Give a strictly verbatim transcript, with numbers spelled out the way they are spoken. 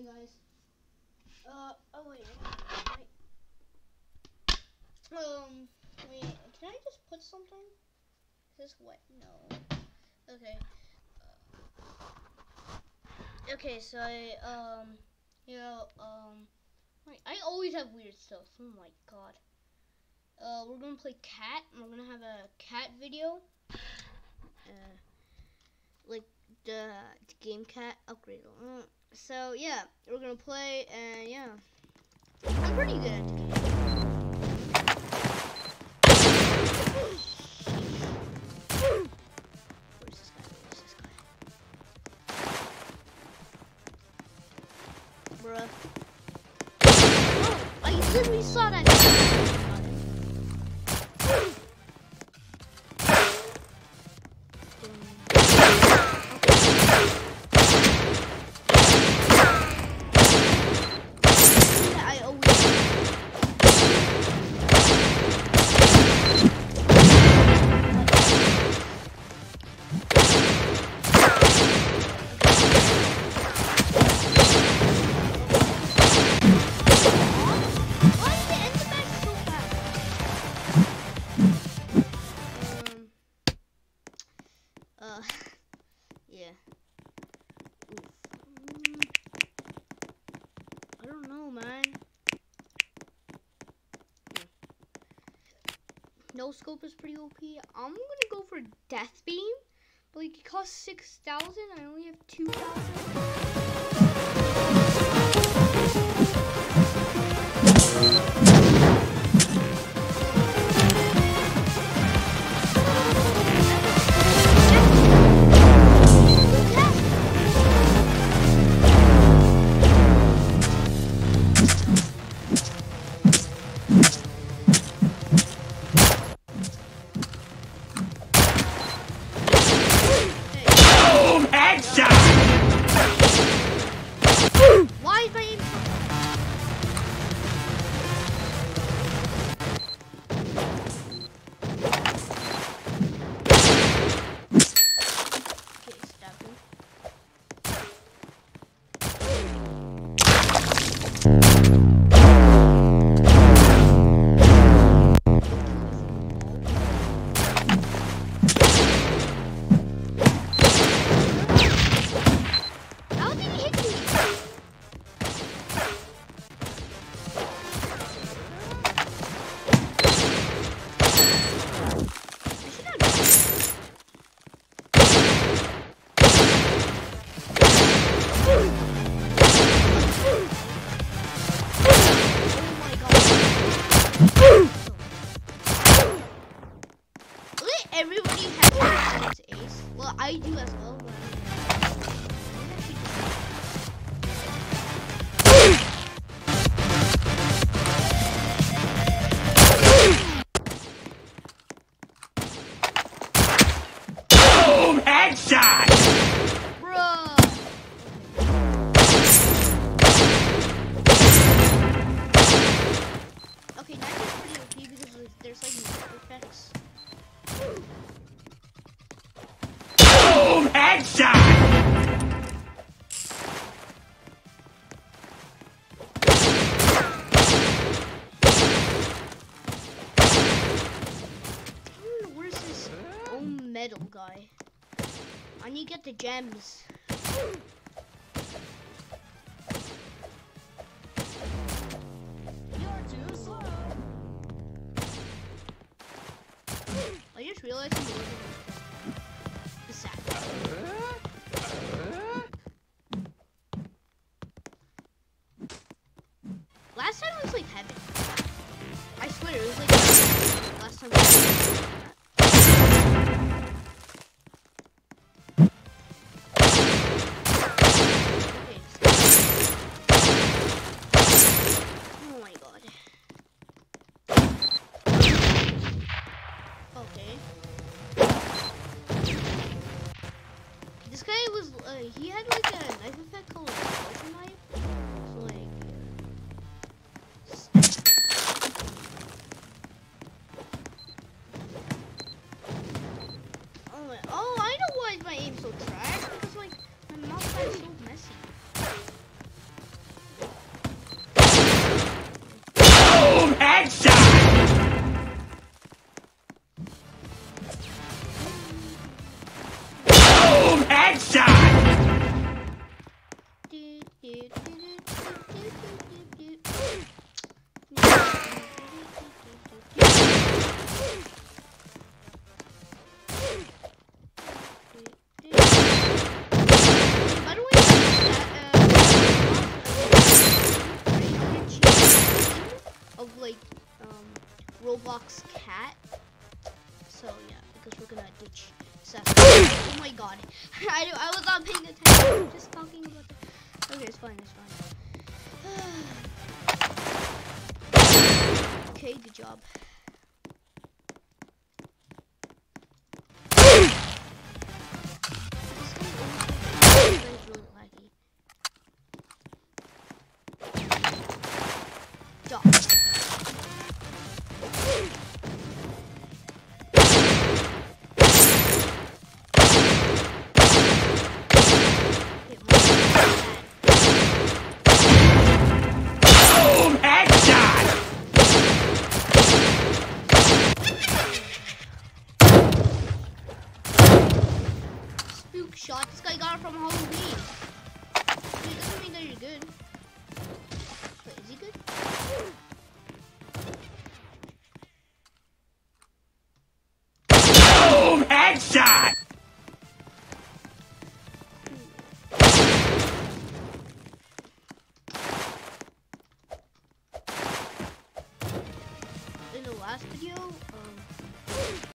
Hey guys. Uh oh wait. wait. Um wait, can I just put something? Is this wet? No. Okay. Uh, okay, so I um you know um wait, I always have weird stuff. Oh my god. Uh we're gonna play cat and we're gonna have a cat video. Uh like the, the game cat upgrade. Uh, so yeah, we're gonna play and yeah. I'm pretty good at the game. Where's this guy? Where's this guy? Bruh. Oh, I literally saw that. Yeah. Oof. Mm. I don't know, man. Yeah. No scope is pretty O P. I'm gonna go for death beam, but like it costs six thousand. I only have two thousand. Everybody has ace. Well, I do as well. But boom! Headshot! Bruh. Okay, knife is pretty O P because there's like no effects. Boom! Headshot! Where's this oh metal guy? I need to get the gems. You're too slow. I just realized I'm looking at the sack. Last time was like heaven. I swear it was like last time. Was oh my god. Okay. This guy was, uh, he had like a knife effect called a potion knife. So like, By the way, that, uh, of like um, Roblox cat. So yeah, because we're gonna ditch Seth. Oh my god, I I was not paying attention. Just talking about the. Okay, it's fine. It's fine. Okay, good job. Shot. This guy got it from Halloween. It doesn't mean that you're good. Wait, is he good?